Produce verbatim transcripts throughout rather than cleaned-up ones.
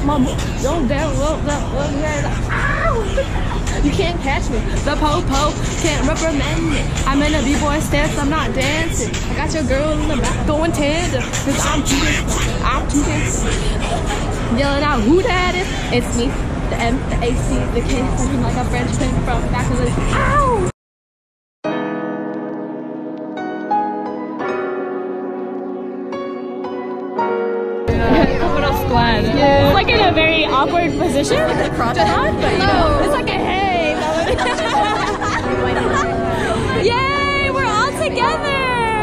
my don't dare look, look, look, ow! You can't catch me. The po-po can't reprimand me. I'm in a b-boy stance, I'm not dancing. I got your girl in the back going tender, cause I'm too good, I'm too good. Yelling out, who that is? It's me, the M, the A C, the K, looking like a French pin from back of the, ow! Yeah. It's like in a very awkward position. Like the crotch on, but you know, it's like a hey. Yay, we're all together.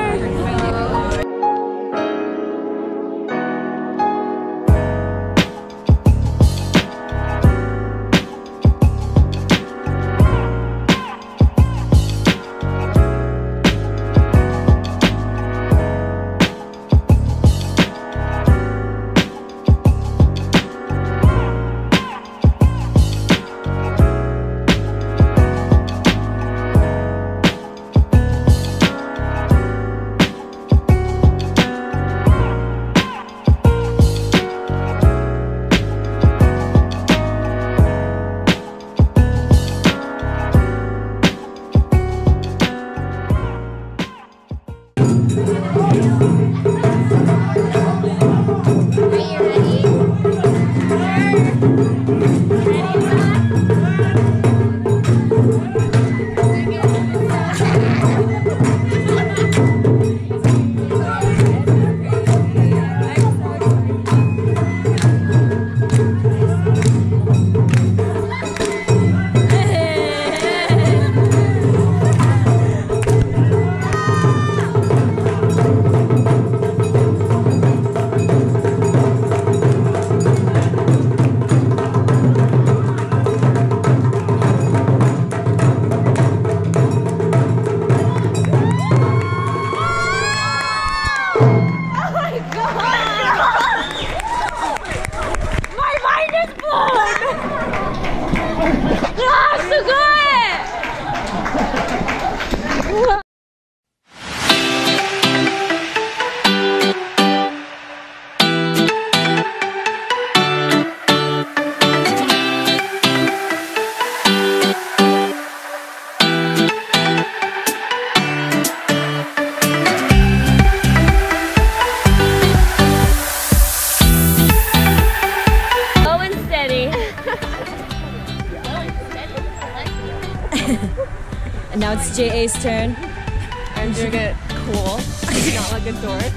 And now it's J A's turn. I'm doing it cool, not like a dork.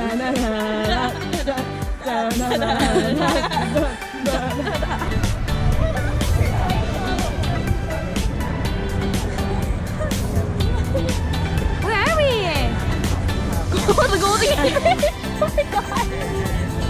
Where are we? Oh, the golden gate! Oh my god!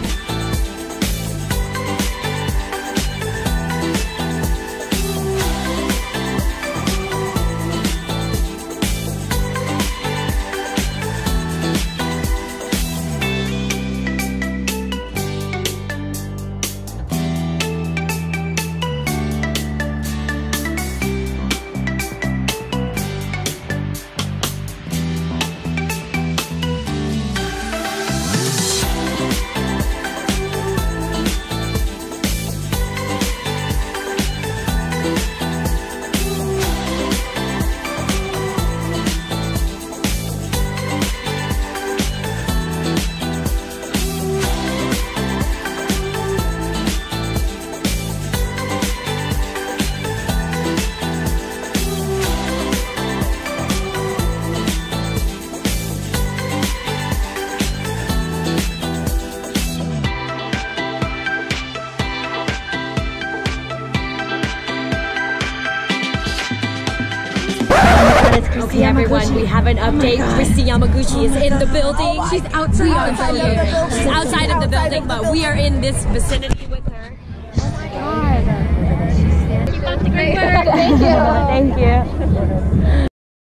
Kristi, everyone, we have an update. Kristi Yamaguchi is in the building. She's outside, outside of the building. She's outside of the building, but we are in this vicinity with her. Oh my god. You got the great work. Thank you. Thank you.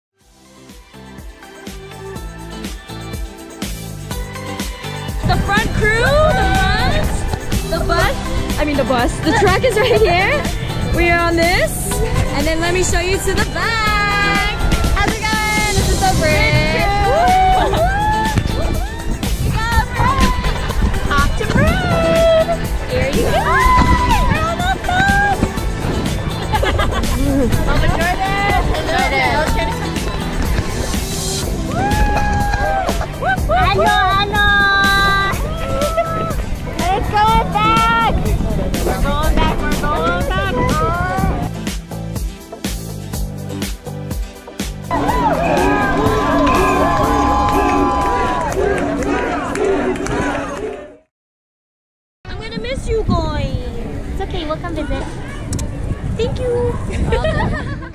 The front crew, the bus, the bus, I mean the bus, the truck is right here. We are on this, and then let me show you to the back. How's it going? This is the bridge. We got Brad. Talk to Brad. Here you go. come visit. Thank you.